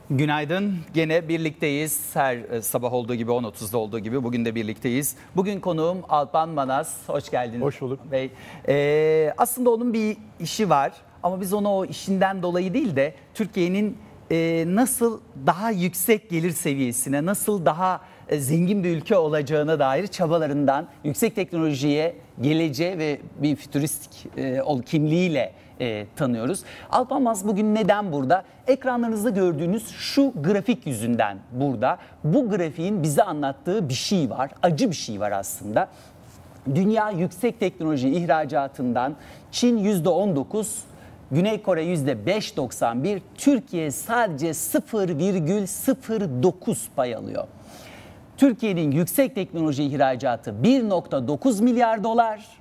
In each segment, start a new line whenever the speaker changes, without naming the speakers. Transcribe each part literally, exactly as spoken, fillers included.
Günaydın. Gene birlikteyiz. Her sabah olduğu gibi, on otuzda olduğu gibi bugün de birlikteyiz. Bugün konuğum Alpan Manas. Hoş geldiniz.
Hoş bulduk.
Bey. Ee, aslında onun bir işi var ama biz onu o işinden dolayı değil de Türkiye'nin e, nasıl daha yüksek gelir seviyesine, nasıl daha e, zengin bir ülke olacağına dair çabalarından, yüksek teknolojiye, geleceğe ve bir fütüristik e, ol kimliğiyle E, tanıyoruz. Alpan Manas bugün neden burada? Ekranlarınızda gördüğünüz şu grafik yüzünden burada. Bu grafiğin bize anlattığı bir şey var. Acı bir şey var aslında. Dünya yüksek teknoloji ihracatından Çin yüzde on dokuz, Güney Kore yüzde beş virgül doksan bir, Türkiye sadece sıfır virgül sıfır dokuz pay alıyor. Türkiye'nin yüksek teknoloji ihracatı bir virgül dokuz milyar dolar.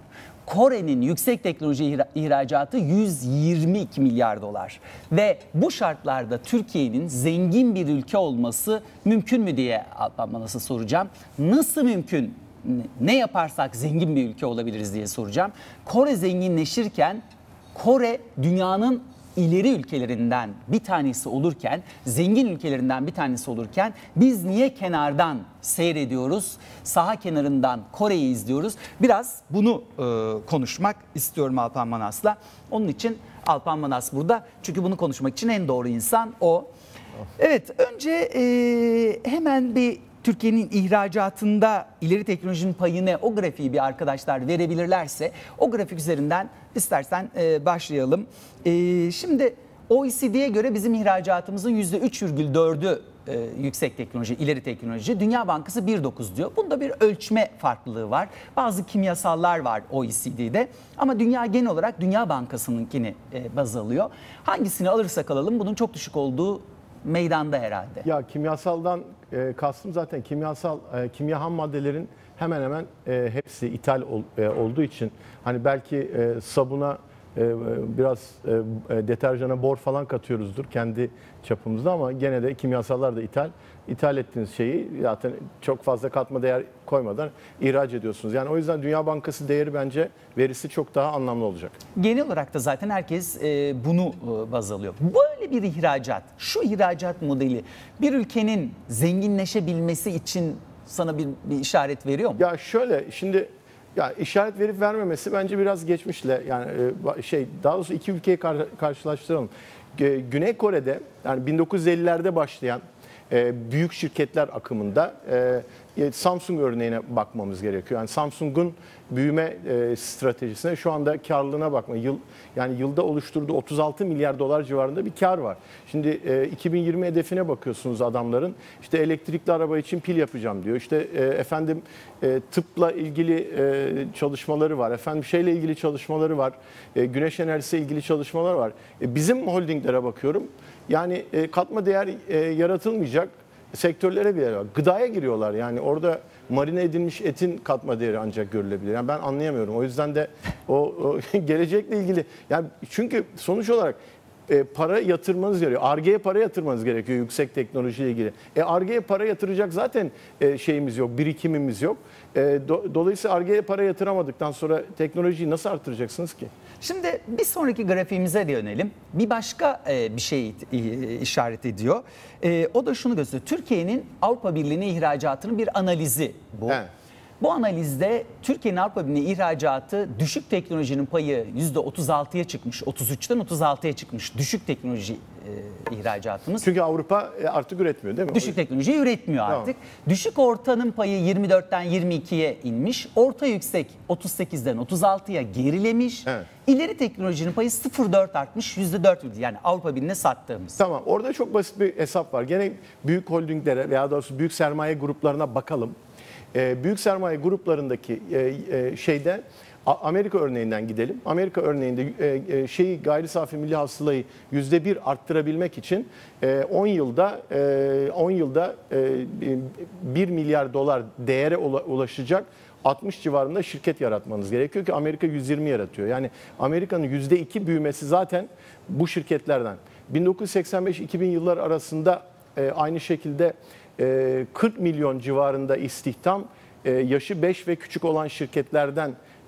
Kore'nin yüksek teknoloji ihracatı yüz yirmi iki milyar dolar. Ve bu şartlarda Türkiye'nin zengin bir ülke olması mümkün mü diye Alpan Manas'a soracağım. Nasıl mümkün? Ne yaparsak zengin bir ülke olabiliriz diye soracağım. Kore zenginleşirken Kore dünyanın ileri ülkelerinden bir tanesi olurken, zengin ülkelerinden bir tanesi olurken biz niye kenardan seyrediyoruz? Saha kenarından Kore'yi izliyoruz. Biraz bunu e, konuşmak istiyorum Alpan Manas'la. Onun için Alpan Manas burada. Çünkü bunu konuşmak için en doğru insan o. Evet, önce e, hemen bir Türkiye'nin ihracatında ileri teknolojinin payını, o grafiği bir arkadaşlar verebilirlerse o grafik üzerinden istersen e, başlayalım. E, şimdi O E C D'ye göre bizim ihracatımızın yüzde üç virgül dördü e, yüksek teknoloji, ileri teknoloji. Dünya Bankası bir virgül dokuz diyor. Bunda bir ölçme farklılığı var. Bazı kimyasallar var O E C D'de ama dünya genel olarak Dünya Bankası'nınkini e, baz alıyor. Hangisini alırsak alalım bunun çok düşük olduğu meydanda herhalde.
Ya kimyasaldan e, kastım zaten kimyasal e, kimya ham maddelerin hemen hemen e, hepsi ithal ol, e, olduğu için hani belki e, sabuna e, biraz e, deterjana bor falan katıyoruzdur kendi çapımızda ama gene de kimyasallar da ithal. İthal ettiğiniz şeyi zaten çok fazla katma değer koymadan ihraç ediyorsunuz. Yani o yüzden Dünya Bankası değeri bence verisi çok daha anlamlı olacak.
Genel olarak da zaten herkes e, bunu e, baz alıyor. Böyle bir ihracat, şu ihracat modeli bir ülkenin zenginleşebilmesi için sana bir, bir işaret veriyor mu?
Ya şöyle şimdi ya işaret verip vermemesi bence biraz geçmişle yani e, şey daha doğrusu iki ülkeyi kar, karşılaştıralım. Güney Kore'de yani bin dokuz yüz ellilerde başlayan e, büyük şirketler akımında e, Samsung örneğine bakmamız gerekiyor. Yani Samsung'un büyüme e, stratejisine şu anda karlılığına bakma. Yıl yani yılda oluşturduğu otuz altı milyar dolar civarında bir kar var. Şimdi e, iki bin yirmi hedefine bakıyorsunuz adamların. İşte elektrikli araba için pil yapacağım diyor. İşte e, efendim e, tıpla ilgili e, çalışmaları var. Efendim şeyle ilgili çalışmaları var. E, güneş enerjisiyle ilgili çalışmalar var. E, bizim holdinglere bakıyorum. Yani e, katma değer e, yaratılmayacak sektörlere bile var. Gıdaya giriyorlar. Yani orada marine edilmiş etin katma değeri ancak görülebilir. Yani ben anlayamıyorum. O yüzden de o, o gelecekle ilgili yani çünkü sonuç olarak e, para yatırmanız gerekiyor. Ar-Ge'ye para yatırmanız gerekiyor yüksek teknolojiyle ilgili. E Ar-Ge'ye para yatıracak zaten e, şeyimiz yok, birikimimiz yok. E, do, dolayısıyla Ar-Ge'ye para yatıramadıktan sonra teknolojiyi nasıl artıracaksınız ki?
Şimdi bir sonraki grafiğimize de yönelim. Bir başka e, bir şey işaret ediyor. E, o da şunu gösteriyor. Türkiye'nin Avrupa Birliği'ne ihracatının bir analizi bu. He. Bu analizde Türkiye'nin Avrupa Birliği'ne ihracatı düşük teknolojinin payı yüzde otuz altıya çıkmış. otuz üçten otuz altıya çıkmış düşük teknoloji e, ihracatımız.
Çünkü Avrupa artık üretmiyor değil mi?
Düşük teknolojiyi üretmiyor artık. Tamam. Düşük ortanın payı yirmi dörtten yirmi ikiye inmiş. Orta yüksek otuz sekizden otuz altıya gerilemiş. Evet. İleri teknolojinin payı sıfır virgül dört artmış. yüzde dört yani Avrupa Birliği'ne sattığımız.
Tamam, orada çok basit bir hesap var. Gene büyük holdinglere veya doğrusu büyük sermaye gruplarına bakalım. Ee, büyük sermaye gruplarındaki e, e, şeyde Amerika örneğinden gidelim. Amerika örneğinde e, e, şeyi gayri safi milli hasılayı yüzde bir arttırabilmek için e, on yılda e, on yılda e, bir milyar dolar değere ulaşacak altmış civarında şirket yaratmanız gerekiyor ki Amerika yüz yirmi yaratıyor. Yani Amerika'nın yüzde iki büyümesi zaten bu şirketlerden. bin dokuz yüz seksen beş iki bin yıllar arasında e, aynı şekilde kırk milyon civarında istihdam, yaşı beş ve küçük olan şirketlerden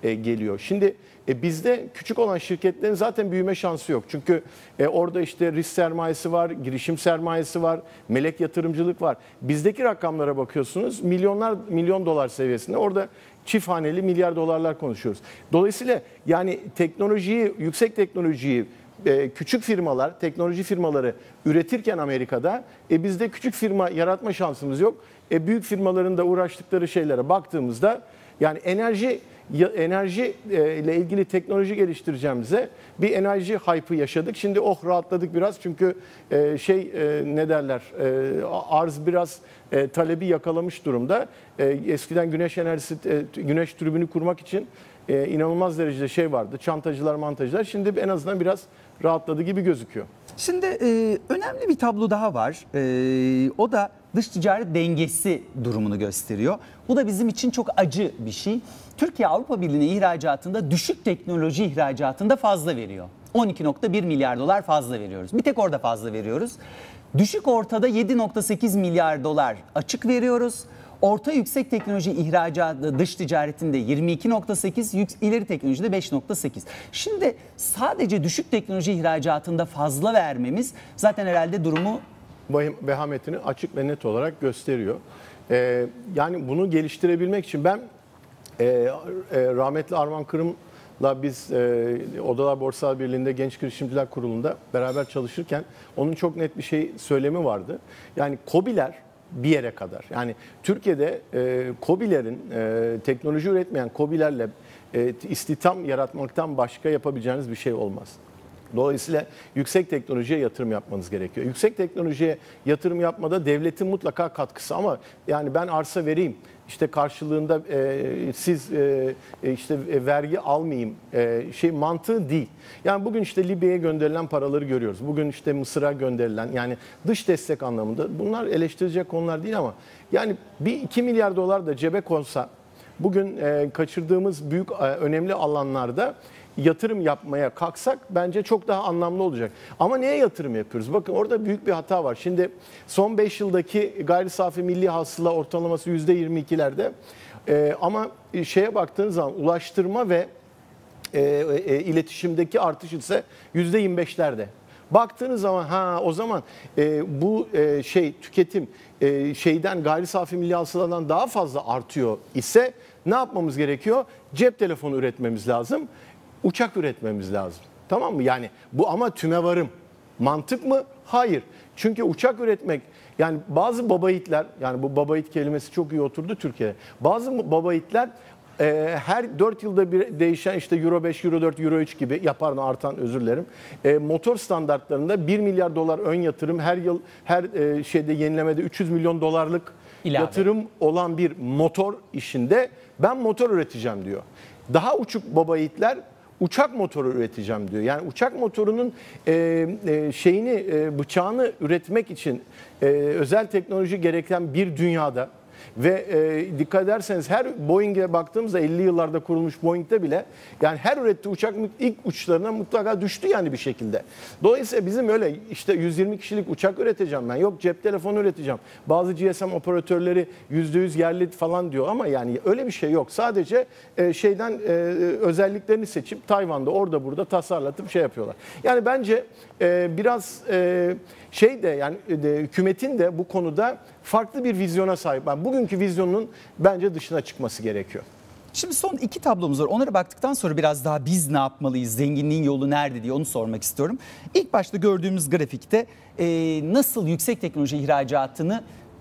e, geliyor. Şimdi e, bizde küçük olan şirketlerin zaten büyüme şansı yok. Çünkü e, orada işte risk sermayesi var, girişim sermayesi var, melek yatırımcılık var. Bizdeki rakamlara bakıyorsunuz, milyonlar milyon dolar seviyesinde. Orada çift haneli milyar dolarlar konuşuyoruz. Dolayısıyla yani teknolojiyi, yüksek teknolojiyi e, küçük firmalar, teknoloji firmaları üretirken Amerika'da e, bizde küçük firma yaratma şansımız yok. E, büyük firmaların da uğraştıkları şeylere baktığımızda yani enerji enerji e, ile ilgili teknoloji geliştireceğimize bir enerji hype'ı yaşadık. Şimdi oh rahatladık biraz çünkü e, şey e, ne derler e, arz biraz e, talebi yakalamış durumda. E, eskiden güneş enerjisi e, güneş türbünü kurmak için e, inanılmaz derecede şey vardı. Çantacılar, mantajlar. Şimdi en azından biraz rahatladı gibi gözüküyor.
Şimdi e, önemli bir tablo daha var. E, o da dış ticaret dengesi durumunu gösteriyor. Bu da bizim için çok acı bir şey. Türkiye Avrupa Birliği'ne ihracatında düşük teknoloji ihracatında fazla veriyor. on iki nokta bir milyar dolar fazla veriyoruz. Bir tek orada fazla veriyoruz. Düşük ortada yedi nokta sekiz milyar dolar açık veriyoruz. Orta yüksek teknoloji ihracatı dış ticaretinde yirmi iki nokta sekiz, ileri teknolojide beş nokta sekiz. Şimdi sadece düşük teknoloji ihracatında fazla vermemiz zaten herhalde durumu
vehametini açık ve net olarak gösteriyor. Ee, yani bunu geliştirebilmek için ben e, e, rahmetli Arman Kırım'la biz e, Odalar Borsalar Birliği'nde Genç Girişimciler Kurulu'nda beraber çalışırken onun çok net bir şey söylemi vardı. Yani KOBİ'ler bir yere kadar. Yani Türkiye'de e, KOBİ'lerin e, teknoloji üretmeyen KOBİ'lerle e, istihdam yaratmaktan başka yapabileceğiniz bir şey olmaz. Dolayısıyla yüksek teknolojiye yatırım yapmanız gerekiyor. Yüksek teknolojiye yatırım yapmada devletin mutlaka katkısı ama yani ben arsa vereyim, işte karşılığında e, siz e, işte e, vergi almayayım e, şey mantığı değil. Yani bugün işte Libya'ya gönderilen paraları görüyoruz. Bugün işte Mısır'a gönderilen yani dış destek anlamında bunlar eleştirecek konular değil ama yani bir iki milyar dolar da cebe konsa bugün e, kaçırdığımız büyük e, önemli alanlarda yatırım yapmaya kalksak bence çok daha anlamlı olacak. Ama neye yatırım yapıyoruz? Bakın orada büyük bir hata var. Şimdi son beş yıldaki gayri safi milli hasıla ortalaması yüzde yirmi ikilerde. Ee, ama şeye baktığınız zaman ulaştırma ve e, e, iletişimdeki artış ise yüzde yirmi beşlerde. Baktığınız zaman ha o zaman e, bu e, şey tüketim e, şeyden gayri safi milli hasıladan daha fazla artıyor ise ne yapmamız gerekiyor? Cep telefonu üretmemiz lazım. Uçak üretmemiz lazım. Tamam mı? Yani bu ama tümevarım. Mantık mı? Hayır. Çünkü uçak üretmek yani bazı babayiğitler yani bu babayiğit kelimesi çok iyi oturdu Türkiye'de. Bazı babayiğitler e, her dört yılda bir değişen işte Euro beş, Euro dört, Euro üç gibi yapar artan özür dilerim. E, motor standartlarında bir milyar dolar ön yatırım her yıl her e, şeyde yenilemede üç yüz milyon dolarlık İlave. Yatırım olan bir motor işinde ben motor üreteceğim diyor. Daha uçuk babayiğitler uçak motoru üreteceğim diyor. Yani uçak motorunun e, e, şeyini e, bıçağını üretmek için e, özel teknoloji gereken bir dünyada ve e, dikkat ederseniz her Boeing'e baktığımızda elli yıllarda kurulmuş Boeing'de bile yani her ürettiği uçak ilk uçlarına mutlaka düştü yani bir şekilde. Dolayısıyla bizim öyle işte yüz yirmi kişilik uçak üreteceğim ben. Yok cep telefonu üreteceğim. Bazı G S M operatörleri yüzde yüz yerli falan diyor ama yani öyle bir şey yok. Sadece e, şeyden e, özelliklerini seçip Tayvan'da orada burada tasarlatıp şey yapıyorlar. Yani bence e, biraz e, şey de yani de, hükümetin de bu konuda farklı bir vizyona sahip. Yani bugünkü vizyonun bence dışına çıkması gerekiyor.
Şimdi son iki tablomuz var. Onlara baktıktan sonra biraz daha biz ne yapmalıyız, zenginliğin yolu nerede diye onu sormak istiyorum. İlk başta gördüğümüz grafikte e, nasıl yüksek teknoloji ihracatını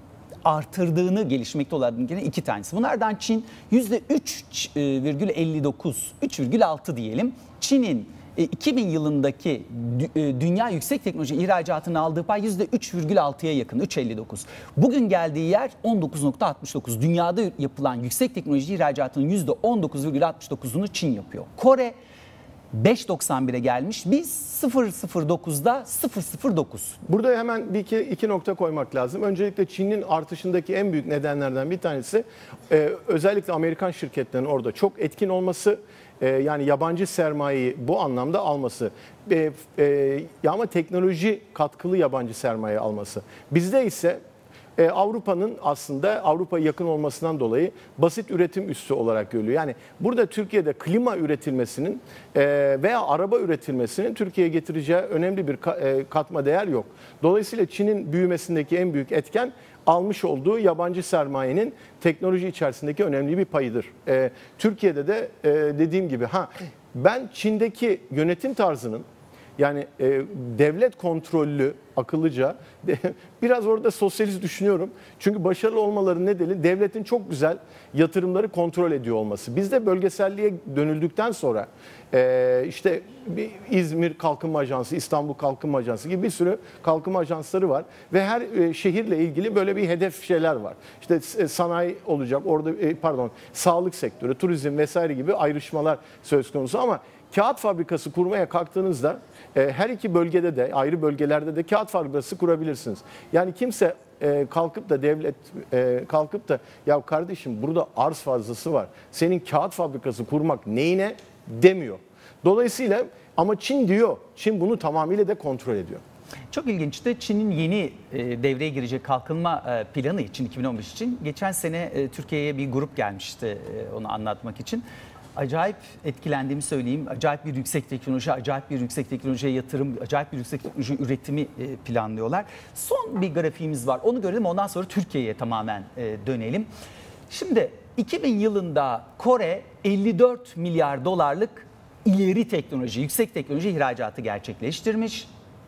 artırdığını gelişmekte olan iki tanesi. Bunlardan Çin yüzde üç virgül elli dokuz, üç virgül altı diyelim. Çin'in iki bin yılındaki dünya yüksek teknoloji ihracatını aldığı pay yüzde üç virgül altıya yakın, üç virgül elli dokuz. Bugün geldiği yer on dokuz virgül altmış dokuz. Dünyada yapılan yüksek teknoloji ihracatının yüzde on dokuz virgül altmış dokuzunu Çin yapıyor. Kore beş virgül doksan bire gelmiş. Biz sıfır virgül sıfır dokuzda sıfır virgül sıfır dokuz.
Burada hemen bir iki, iki nokta koymak lazım. Öncelikle Çin'in artışındaki en büyük nedenlerden bir tanesi e, özellikle Amerikan şirketlerinin orada çok etkin olması. Yani yabancı sermayeyi bu anlamda alması e, e, ama teknoloji katkılı yabancı sermaye alması. Bizde ise e, Avrupa'nın aslında Avrupa'ya yakın olmasından dolayı basit üretim üssü olarak görülüyor. Yani burada Türkiye'de klima üretilmesinin e, veya araba üretilmesinin Türkiye'ye getireceği önemli bir ka, e, katma değer yok. Dolayısıyla Çin'in büyümesindeki en büyük etken almış olduğu yabancı sermayenin teknoloji içerisindeki önemli bir payıdır. E, Türkiye'de de e, dediğim gibi ha ben Çin'deki yönetim tarzının yani e, devlet kontrollü, akıllıca biraz orada sosyalist düşünüyorum. Çünkü başarılı olmaları nedeni devletin çok güzel yatırımları kontrol ediyor olması. Bizde bölgeselliğe dönüldükten sonra e, işte bir İzmir Kalkınma Ajansı, İstanbul Kalkınma Ajansı gibi bir sürü kalkınma ajansları var. Ve her e, şehirle ilgili böyle bir hedef şeyler var. İşte e, sanayi olacak, orada e, pardon sağlık sektörü, turizm vesaire gibi ayrışmalar söz konusu ama kağıt fabrikası kurmaya kalktığınızda e, her iki bölgede de ayrı bölgelerde de kağıt fabrikası kurabilirsiniz. Yani kimse e, kalkıp da devlet e, kalkıp da ya kardeşim burada arz fazlası var. Senin kağıt fabrikası kurmak neyine demiyor. Dolayısıyla ama Çin diyor. Çin bunu tamamıyla da kontrol ediyor.
Çok ilginç de Çin'in yeni e, devreye girecek kalkınma e, planı için iki bin on beş için geçen sene e, Türkiye'ye bir grup gelmişti e, onu anlatmak için. Acayip etkilendiğimi söyleyeyim. Acayip bir yüksek teknoloji, acayip bir yüksek teknolojiye yatırım, acayip bir yüksek teknoloji üretimi planlıyorlar. Son bir grafiğimiz var. Onu görelim. Ondan sonra Türkiye'ye tamamen dönelim. Şimdi iki bin yılında Kore elli dört milyar dolarlık ileri teknoloji, yüksek teknoloji ihracatı gerçekleştirmiş.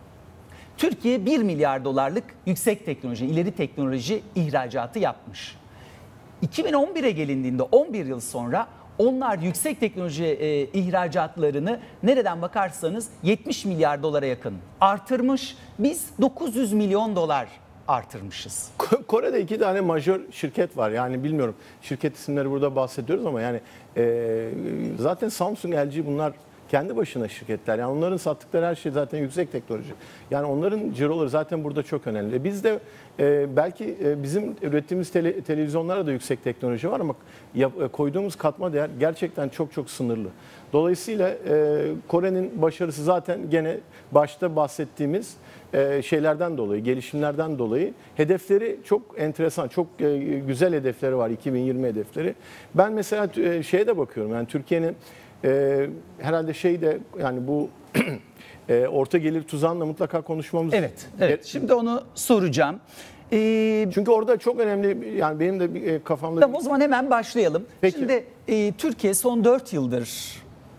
Türkiye bir milyar dolarlık yüksek teknoloji, ileri teknoloji ihracatı yapmış. iki bin on bire gelindiğinde on bir yıl sonra onlar yüksek teknoloji e, ihracatlarını nereden bakarsanız yetmiş milyar dolara yakın artırmış. Biz dokuz yüz milyon dolar artırmışız.
Kore'de iki tane majör şirket var. Yani bilmiyorum şirket isimleri burada bahsediyoruz ama yani e, zaten Samsung, L G bunlar kendi başına şirketler. Yani onların sattıkları her şey zaten yüksek teknoloji. Yani onların ciroları zaten burada çok önemli. Biz de e, belki e, bizim ürettiğimiz tele, televizyonlara da yüksek teknoloji var ama yap, e, koyduğumuz katma değer gerçekten çok çok sınırlı. Dolayısıyla e, Kore'nin başarısı zaten gene başta bahsettiğimiz e, şeylerden dolayı, gelişimlerden dolayı hedefleri çok enteresan, çok e, güzel hedefleri var, iki bin yirmi hedefleri. Ben mesela e, şeye de bakıyorum. Yani Türkiye'nin Ee, herhalde şey de yani bu e, orta gelir tuzağıyla mutlaka konuşmamız.
Evet, evet. Şimdi onu soracağım.
Ee, Çünkü orada çok önemli yani benim de bir, e, kafamda.
Tamam, o zaman hemen başlayalım. Peki. Şimdi e, Türkiye son dört yıldır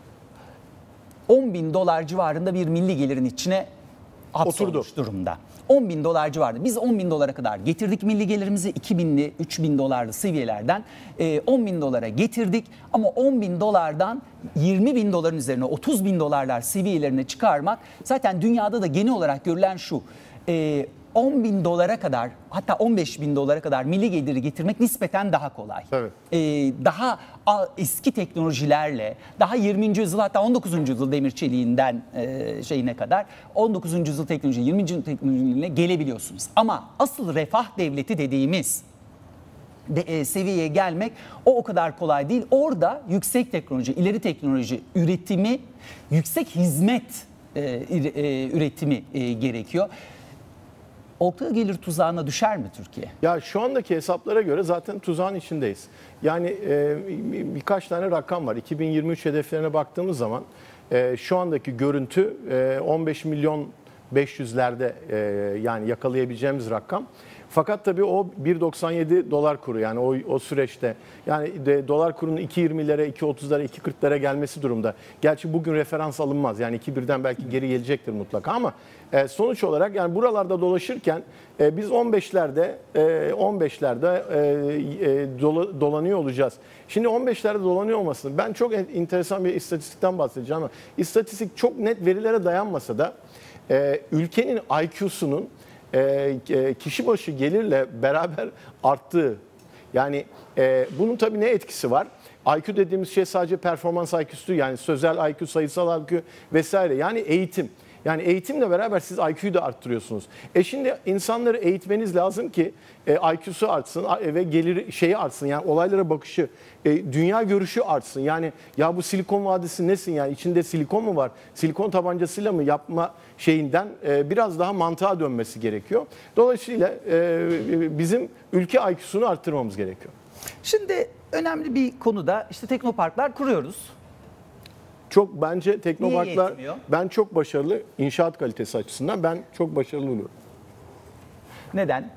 on bin dolar civarında bir milli gelirin içine hapsolmuş durumda. on bin dolar civarında. Biz on bin dolara kadar getirdik milli gelirimizi. iki binli, üç bin dolarlı seviyelerden on bin dolara getirdik. Ama on bin dolardan yirmi bin doların üzerine otuz bin dolarlar seviyelerine çıkarmak zaten dünyada da genel olarak görülen şu. on bin dolara kadar, hatta on beş bin dolara kadar milli geliri getirmek nispeten daha kolay.
Evet.
Ee, daha eski teknolojilerle, daha yirminci yüzyıl hatta on dokuzuncu yüzyıl demir çeliğinden e, şeyine kadar on dokuzuncu yüzyıl teknoloji, yirminci yüzyıl teknolojilerine gelebiliyorsunuz. Ama asıl refah devleti dediğimiz de, e, seviyeye gelmek o o kadar kolay değil. Orada yüksek teknoloji, ileri teknoloji üretimi, yüksek hizmet e, e, üretimi e, gerekiyor. Orta gelir tuzağına düşer mi Türkiye?
Ya şu andaki hesaplara göre zaten tuzağın içindeyiz. Yani e, birkaç tane rakam var. iki bin yirmi üç hedeflerine baktığımız zaman e, şu andaki görüntü e, on beş milyon beş yüzlerde e, yani yakalayabileceğimiz rakam. Fakat tabii o bir virgül doksan yedi dolar kuru yani o, o süreçte yani de, dolar kurunun iki yirmilere, iki otuzlara, iki kırklara gelmesi durumda. Gerçi bugün referans alınmaz yani iki birden belki geri gelecektir mutlaka ama e, sonuç olarak yani buralarda dolaşırken e, biz on beşlerde e, on beşlerde e, e, dola, dolanıyor olacağız. Şimdi on beşlerde dolanıyor olmasını ben çok enteresan bir istatistikten bahsedeceğim ama istatistik çok net verilere dayanmasa da e, ülkenin I Q'sunun kişi başı gelirle beraber arttığı yani e, bunun tabii ne etkisi var? I Q dediğimiz şey sadece performans I Q'su yani sözel I Q, sayısal I Q vesaire yani eğitim. Yani eğitimle beraber siz I Q'yu da arttırıyorsunuz. E şimdi insanları eğitmeniz lazım ki e, I Q'su artsın ve gelir şeyi artsın. Yani olaylara bakışı, e, dünya görüşü artsın. Yani ya bu Silikon Vadisi nesin yani, içinde silikon mu var? Silikon tabancasıyla mı yapma şeyinden e, biraz daha mantığa dönmesi gerekiyor. Dolayısıyla e, bizim ülke I Q'sunu arttırmamız gerekiyor.
Şimdi önemli bir konuda işte teknoparklar kuruyoruz.
Çok bence teknoparklar,
yetmiyor?
ben çok başarılı inşaat kalitesi açısından ben çok başarılı buluyorum.
Neden?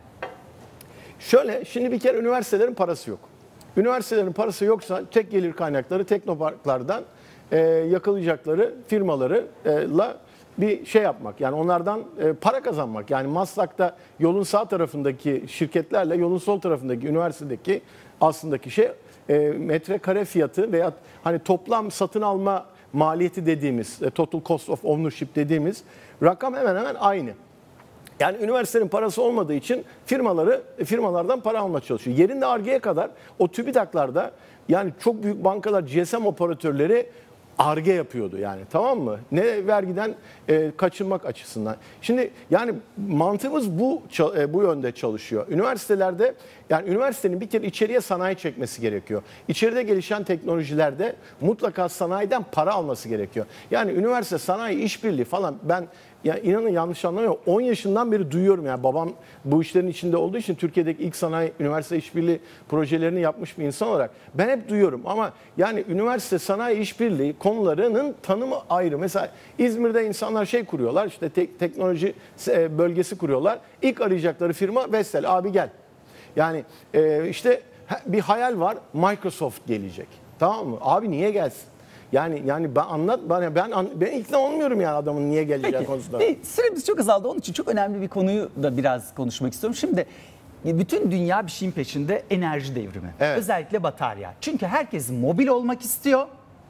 Şöyle, şimdi bir kere üniversitelerin parası yok. Üniversitelerin parası yoksa tek gelir kaynakları teknoparklardan e, yakalayacakları firmalarla bir şey yapmak. Yani onlardan e, para kazanmak. Yani Maslak'ta yolun sağ tarafındaki şirketlerle yolun sol tarafındaki üniversitedeki aslındaki şey e, metrekare fiyatı veya hani toplam satın alma maliyeti dediğimiz, e, total cost of ownership dediğimiz rakam hemen hemen aynı. Yani üniversitenin parası olmadığı için firmaları firmalardan para almaya çalışıyor. Yerinde Ar-Ge'ye kadar o TÜBİTAK'larda yani çok büyük bankalar, G S M operatörleri Ar-Ge yapıyordu yani, tamam mı? Ne vergiden e, kaçınmak açısından. Şimdi yani mantığımız bu e, bu yönde çalışıyor. Üniversitelerde yani üniversitenin bir kere içeriye sanayi çekmesi gerekiyor. İçeride gelişen teknolojilerde mutlaka sanayiden para alması gerekiyor. Yani üniversite sanayi işbirliği falan, ben ya inanın yanlış anlamıyorum, on yaşından beri duyuyorum yani, babam bu işlerin içinde olduğu için Türkiye'deki ilk sanayi üniversite işbirliği projelerini yapmış bir insan olarak ben hep duyuyorum ama yani üniversite sanayi işbirliği konularının tanımı ayrı. Mesela İzmir'de insanlar şey kuruyorlar, işte te- teknoloji bölgesi kuruyorlar. İlk arayacakları firma Vestel, abi gel. Yani e, işte bir hayal var, Microsoft gelecek. Tamam mı? Abi niye gelsin? Yani yani ben anlat bana, ben ben ikna olmuyorum yani adamın niye geleceği konusunda.
Peki, süremiz çok azaldı, onun için çok önemli bir konuyu da biraz konuşmak istiyorum. Şimdi bütün dünya bir şeyin peşinde, enerji devrimi.
Evet.
Özellikle batarya. Çünkü herkes mobil olmak istiyor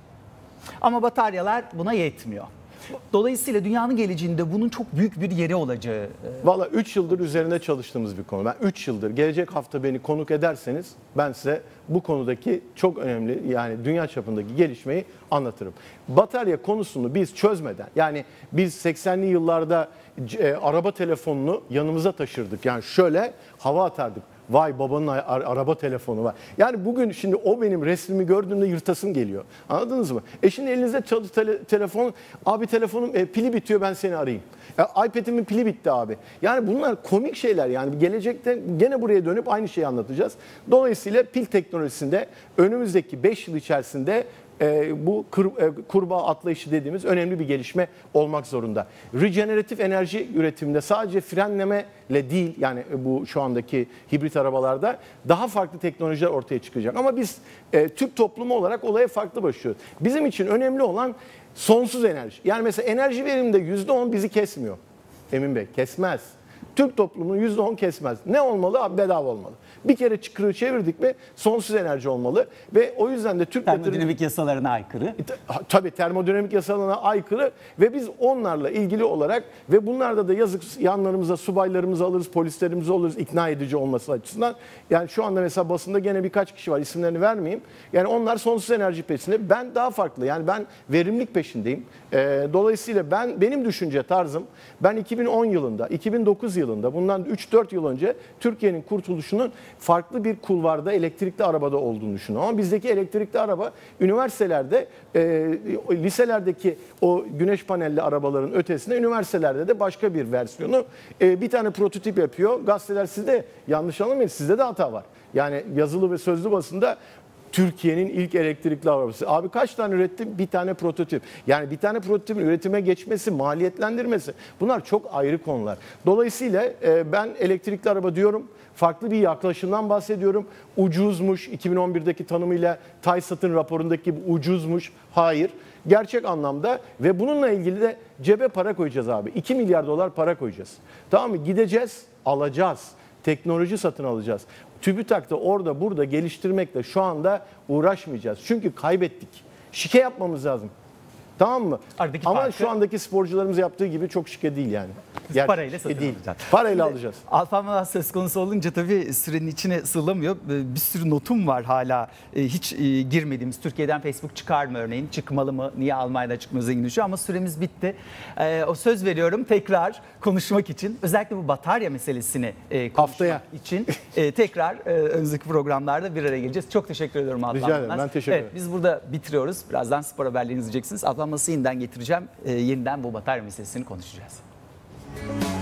ama bataryalar buna yetmiyor. Dolayısıyla dünyanın geleceğinde bunun çok büyük bir yeri olacağı.
Valla üç yıldır üzerinde çalıştığımız bir konu. Ben üç yıldır, gelecek hafta beni konuk ederseniz ben size bu konudaki çok önemli, yani dünya çapındaki gelişmeyi anlatırım. Batarya konusunu biz çözmeden, yani biz seksenli yıllarda e, araba telefonunu yanımıza taşırdık. Yani şöyle hava atardık. Vay babanın araba telefonu var. Yani bugün şimdi o benim resmimi gördüğümde yırtasım geliyor. Anladınız mı? E şimdi elinizde çalı tele, telefon, abi telefonum e, pili bitiyor, ben seni arayayım. E, iPad'imin pili bitti abi. Yani bunlar komik şeyler yani, gelecekte gene buraya dönüp aynı şeyi anlatacağız. Dolayısıyla pil teknolojisinde önümüzdeki beş yıl içerisinde E, bu kır, e, kurbağa atlayışı dediğimiz önemli bir gelişme olmak zorunda. Rejeneratif enerji üretiminde sadece frenlemeyle değil, yani bu şu andaki hibrit arabalarda daha farklı teknolojiler ortaya çıkacak. Ama biz e, Türk toplumu olarak olaya farklı başlıyoruz. Bizim için önemli olan sonsuz enerji. Yani mesela enerji veriminde yüzde on bizi kesmiyor. Emin Bey, kesmez. Türk toplumunun yüzde on kesmez. Ne olmalı? Abi bedava olmalı. Bir kere çıkırığı çevirdik mi sonsuz enerji olmalı ve o yüzden de Türk
termodinamik
yatırım...
yasalarına aykırı.
E, tabii termodinamik yasalarına aykırı ve biz onlarla ilgili olarak ve bunlarda da yazık yanlarımıza subaylarımızı alırız, polislerimizi alırız ikna edici olması açısından. Yani şu anda mesela basında gene birkaç kişi var, isimlerini vermeyeyim. Yani onlar sonsuz enerji peşinde. Ben daha farklı, yani ben verimlilik peşindeyim. E, dolayısıyla ben benim düşünce tarzım, ben iki bin on yılında, iki bin dokuz yılında, bundan üç dört yıl önce Türkiye'nin kurtuluşunun farklı bir kulvarda elektrikli arabada olduğunu düşünüyorum. Ama bizdeki elektrikli araba üniversitelerde, e, liselerdeki o güneş panelli arabaların ötesinde üniversitelerde de başka bir versiyonu. E, bir tane prototip yapıyor. Gazeteler, sizde yanlış anlamayın, sizde de hata var. Yani yazılı ve sözlü basında Türkiye'nin ilk elektrikli arabası. Abi kaç tane üretti? Bir tane prototip. Yani bir tane prototipin üretime geçmesi, maliyetlendirmesi, bunlar çok ayrı konular. Dolayısıyla e, ben elektrikli araba diyorum. Farklı bir yaklaşımdan bahsediyorum. Ucuzmuş, iki bin on birdeki tanımıyla TAYSAT'ın raporundaki gibi ucuzmuş. Hayır. Gerçek anlamda ve bununla ilgili de cebe para koyacağız abi. iki milyar dolar para koyacağız. Tamam mı? Gideceğiz, alacağız. Teknoloji satın alacağız. TÜBİTAK'ta orada burada geliştirmekle şu anda uğraşmayacağız. Çünkü kaybettik. Şike yapmamız lazım. Tamam mı?
Aradaki
Ama
farkı-
şu andaki sporcularımız yaptığı gibi çok şike değil yani. Gerçek
parayla
şike
satın
değil.
alacağız.
Parayla alacağız.
Alfa Romeo söz konusu olunca tabii sürenin içine sığlamıyor. Bir sürü notum var hala e, hiç e, girmediğimiz. Türkiye'den Facebook çıkar mı örneğin? Çıkmalı mı? Niye Almanya'da çıkmıyor zengin düşüyor? Ama süremiz bitti. E, o söz veriyorum tekrar konuşmak için. Özellikle bu batarya meselesini e, konuşmak
Haftaya.
için e, tekrar e, önümüzdeki programlarda bir araya geleceğiz. Çok teşekkür ediyorum Alfa.
Rica ederim,
Yılmaz.
ben teşekkür
Evet,
ederim.
biz burada bitiriyoruz. Birazdan spor haberlerini izleyeceksiniz. Alfa Yılmaz'ı yeniden getireceğim. E, yeniden bu batarya meselesini konuşacağız.